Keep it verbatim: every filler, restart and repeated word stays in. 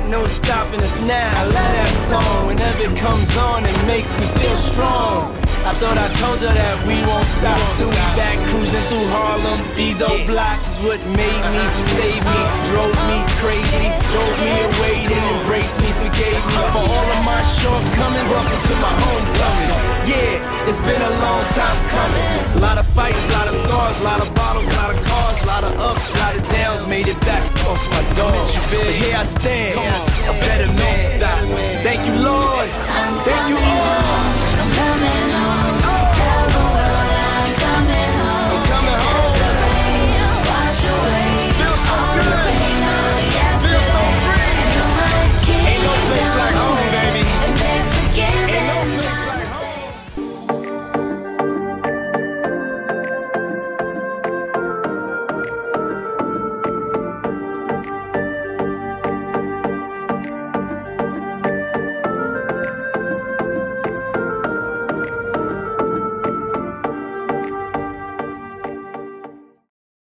no stopping us now. I love that song, whenever it comes on, it makes me feel strong. I thought I told you that we won't stop till we back cruising through Harlem. These old blocks is what made me, saved me, drove me crazy, drove me away, then embraced me, forgave me for all of my shortcomings. Welcome to my homecoming. Yeah, it's been a long time coming. A lot of fights, a lot of scars, a lot of bottles, a lot of cars, a lot of ups, a lot of downs. Made it back, lost my dog. But here I stand, a better man. Thank you, Lord. Thank you,